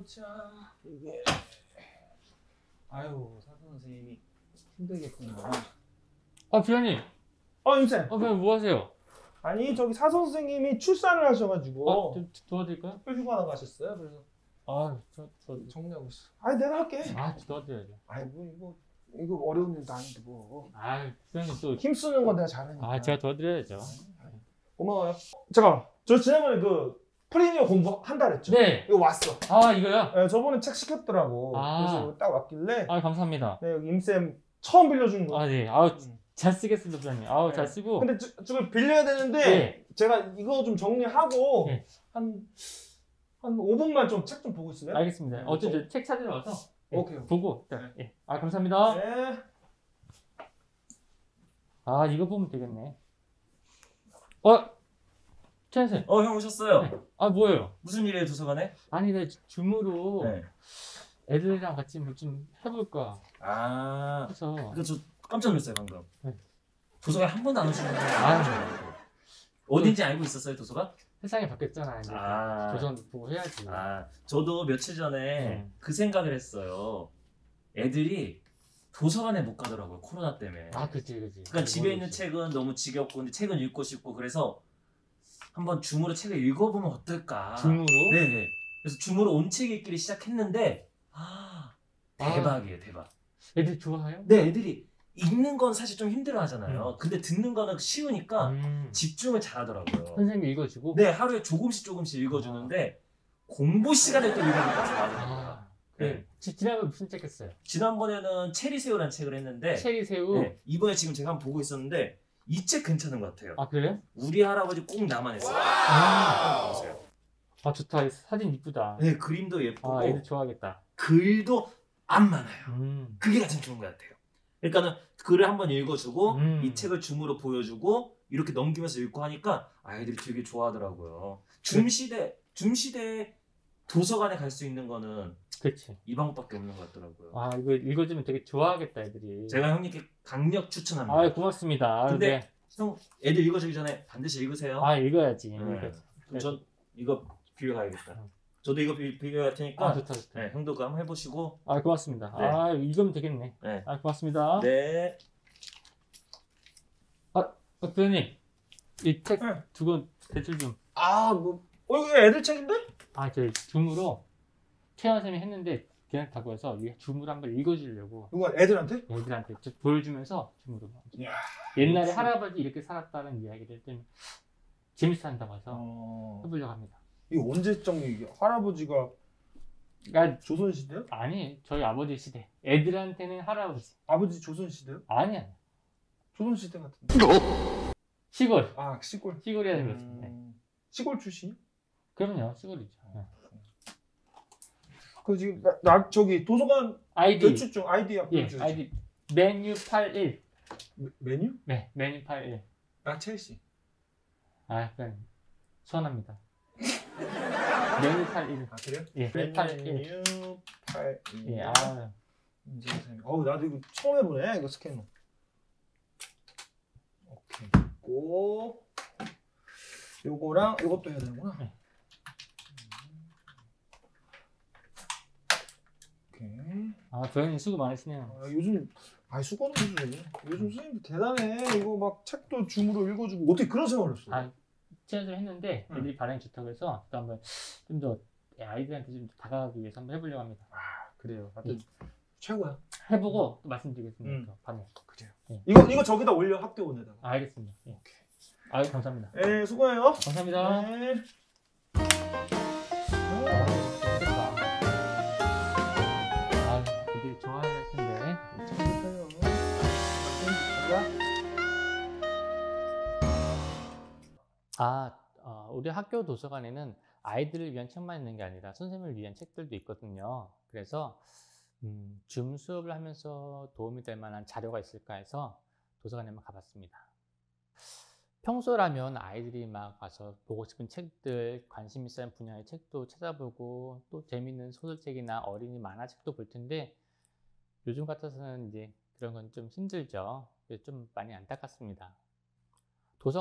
보자. 이게 아유 사선 선생님이 힘들겠구나. 부장님. 임쌤. 부장님 뭐 하세요? 아니 저기 사선 선생님이 출산을 하셔가지고 좀 도와드릴까요? 휴가 나가셨어요. 그래서 저 정리하고 있어. 아니 내가 할게. 도와드려야죠. 아이고 이거 어려운 일도 아닌데 뭐. 부장님 또 힘쓰는 건 내가 잘하니까. 제가 도와드려야죠. 고마워요. 잠깐만. 저 지난번에 그 프리미어 공부한다 그랬죠? 네. 이거 왔어. 이거요? 네, 저번에 책 시켰더라고. 그래서 이거 딱 왔길래. 감사합니다. 네, 여기 임쌤 처음 빌려준 거. 네. 잘 쓰겠습니다, 부장님. 잘 네. 쓰고. 근데 저걸 빌려야 되는데 네. 제가 이거 좀 정리하고 네. 한 5분만 좀 책 좀 보고 있어요. 알겠습니다. 어쨌든 책 찾으러 와서 오케이. 보고. 감사합니다. 네. 이거 보면 되겠네. 최현 쌤. 형 오셨어요? 네. 뭐예요? 무슨 일이에요, 도서관에? 나 줌으로 네. 애들이랑 같이 뭐 좀 해볼까 해서. 저 깜짝 놀랐어요, 방금. 네. 도서관 한 번도 안 오시는데. 어딘지 알고 있었어요, 도서관? 세상이 바뀌었잖아. 이제 조선 보고 해야지. 저도 며칠 전에 그 생각을 했어요. 애들이 도서관에 못 가더라고요, 코로나 때문에. 그치. 그러니까 집에 있는 책은 너무 지겹고, 근데 책은 읽고 싶고, 그래서 한번 줌으로 책을 읽어보면 어떨까. 줌으로? 네네. 그래서 줌으로 온 책 읽기를 시작했는데, 대박이에요, 대박. 애들 좋아해요? 네, 애들이 읽는 건 사실 좀 힘들어 하잖아요. 근데 듣는 거는 쉬우니까 집중을 잘 하더라고요. 선생님이 읽어주고? 네, 하루에 조금씩 읽어주는데, 공부 시간에 또 읽으니까 좋아하더라고요. 네. 지난번에 무슨 책 했어요? 지난번에는 체리새우라는 책을 했는데, 체리새우? 네, 이번에 지금 제가 한번 보고 있었는데, 이 책 괜찮은 것 같아요. 그래요? 우리 할아버지 꼭 나만 했어요. 보세요. 좋다. 사진 이쁘다. 네, 그림도 예쁘고, 애들 좋아하겠다. 글도 안 많아요. 그게 가장 좋은 것 같아요. 그러니까는 글을 한번 읽어주고, 이 책을 줌으로 보여주고, 이렇게 넘기면서 읽고 하니까 아이들이 되게 좋아하더라고요. 줌시대 도서관에 갈 수 있는 거는 그치. 이 방법밖에 없는 것 같더라고요. 이거 읽어주면 되게 좋아하겠다, 애들이. 제가 형님께 강력 추천합니다. 고맙습니다. 근데 형 애들 읽어주기 전에 반드시 읽으세요. 읽어야지. 그럼 전 이거 빌려가야겠다. 저도 이거 빌려갈 테니까. 좋다. 네, 형도 그거 한번 해보시고. 고맙습니다. 네. 읽으면 되겠네. 네. 고맙습니다. 네. 부장님, 이 책 두 권 대출 좀. 이거 애들 책인데? 저 줌으로 최현 쌤이 했는데 그냥 갖고 와서 줌으로 한번 읽어주려고. 이거 애들한테? 애들한테 보여주면서 줌으로. 이야, 옛날에 할아버지 이렇게 살았다는 이야기를 좀 재밌어 한다고 해서 해보려고 합니다. 이거 언제적 얘기야? 할아버지가 조선시대요? 아니, 저희 아버지 시대. 애들한테는 할아버지. 아버지 조선시대요? 아니야. 조선시대 같은데. 시골. 시골. 시골이라 그렇습니다. 시골 출신이요? 그럼요, 시골이죠. 지금 저기 도서관 아이디. 대출 중 아이디 앞으로 아이디 메뉴 81. 메뉴? 네, 메뉴 81. 첼시. 약간 시원합니다. 메뉴 81. 그래요? 예, 메뉴 81. 메뉴 81. 예, 나도 이거 처음 해보네, 이거 스캐너. 오케이. 요거랑 이것도 해야 되는구나. 네. 오케이. 부장님 수고 많으시네요. 요즘 수고는 해주세요. 요즘 선생님들 대단해. 이거 막 책도 줌으로 읽어주고 어떻게 그런 생각을 했어? 체험을 했는데 애들이 반응이 좋다고 해서 또 한번 좀 더 아이들한테 좀 다가가기 위해서 한번 해보려고 합니다. 그래요. 하여튼 최고야. 해보고 또 말씀드리겠습니다. 반응. 그래요. 예. 이거 저기다 올려, 학교원에다가. 알겠습니다. 예. 감사합니다. 네, 수고해요. 감사합니다. 네. 애들이 좋아할 텐데. 우리 학교 도서관에는 아이들을 위한 책만 있는 게 아니라 선생님을 위한 책들도 있거든요. 그래서 줌 수업을 하면서 도움이 될 만한 자료가 있을까 해서 도서관에 한번 가봤습니다. 평소라면 아이들이 막 와서 보고 싶은 책들, 관심 있는 분야의 책도 찾아보고 또 재밌는 소설책이나 어린이 만화책도 볼 텐데 요즘 같아서는 이제 그런 건 좀 힘들죠. 좀 많이 안타깝습니다.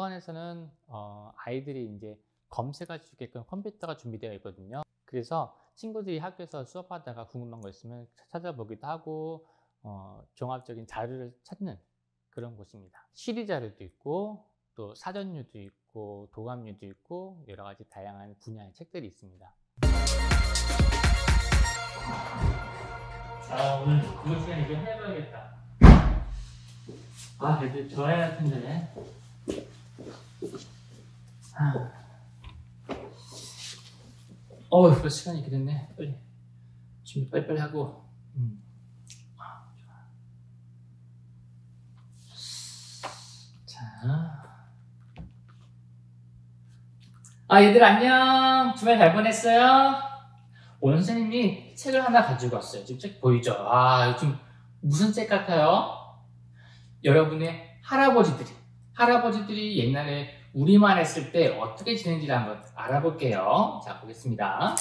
도서관에서는 아이들이 이제 검색할 수 있게끔 컴퓨터가 준비되어 있거든요. 그래서 친구들이 학교에서 수업하다가 궁금한 거 있으면 찾아보기도 하고 종합적인 자료를 찾는 그런 곳입니다. 시리 자료도 있고 또 사전류도 있고 도감류도 있고 여러 가지 다양한 분야의 책들이 있습니다. 오늘 그거 시간 이거 해봐야겠다. 그래도 좋아야 할 텐데. 벌써 시간이 이렇게 됐네. 빨리 준비 빨리빨리 하고. 자. 얘들 안녕. 주말 잘 보냈어요? 오늘 선생님이 책을 하나 가지고 왔어요. 지금 책 보이죠? 좀 무슨 책 같아요? 여러분의 할아버지들이 옛날에 우리만 했을 때 어떻게 지낸지를 한번 알아볼게요. 자, 보겠습니다.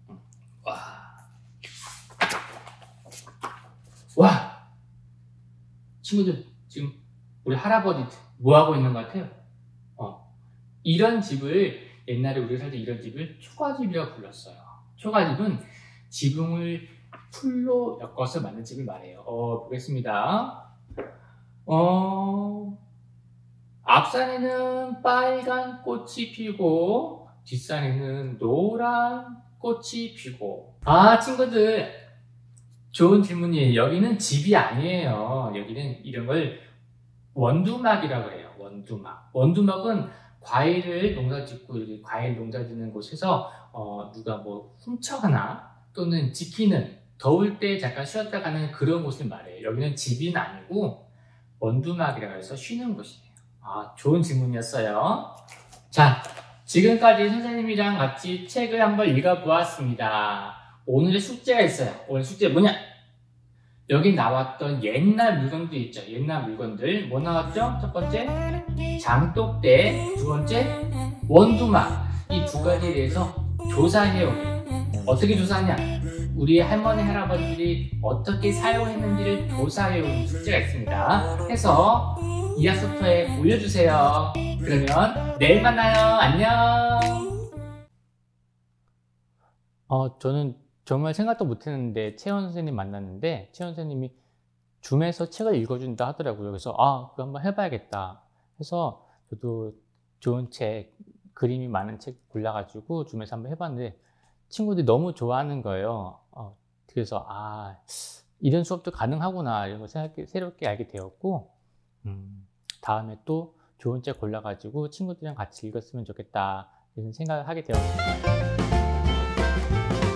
와! 친구들, 지금 우리 할아버지들 뭐 하고 있는 것 같아요? 이런 집을, 옛날에 우리가 살 때 이런 집을 초가집이라고 불렀어요. 초가집은 지붕을 풀로 엮어서 만든 집을 말해요. 보겠습니다. 앞산에는 빨간 꽃이 피고 뒷산에는 노란 꽃이 피고. 친구들 좋은 질문이에요. 여기는 집이 아니에요. 여기는 이런 걸 원두막이라고 해요. 원두막은 과일을 농사짓고 이렇게 과일 농사짓는 곳에서 누가 뭐 훔쳐가나 또는 지키는, 더울 때 잠깐 쉬었다 가는 그런 곳을 말해요. 여기는 집은 아니고 원두막이라고 해서 쉬는 곳이에요. 좋은 질문이었어요. 자, 지금까지 선생님이랑 같이 책을 한번 읽어보았습니다. 오늘의 숙제가 있어요. 오늘 숙제 뭐냐? 여기 나왔던 옛날 물건들 있죠. 옛날 물건들. 뭐 나왔죠? 첫 번째, 장독대. 두 번째, 원두막. 이 두 가지에 대해서 조사해요. 어떻게 조사하냐? 우리 할머니, 할아버지들이 어떻게 사용했는지를 조사해오는 숙제가 있습니다. 해서 이학습터에 올려주세요. 그러면 내일 만나요. 안녕. 저는 정말 생각도 못했는데 채원 선생님 만났는데 채원 선생님이 줌에서 책을 읽어준다 하더라고요. 그래서 그거 한번 해봐야겠다 해서 저도 좋은 책, 그림이 많은 책 골라가지고 줌에서 한번 해봤는데 친구들이 너무 좋아하는 거예요. 그래서 이런 수업도 가능하구나 이런 거 새롭게 알게 되었고 다음에 또 좋은 책 골라가지고 친구들이랑 같이 읽었으면 좋겠다 이런 생각을 하게 되었습니다.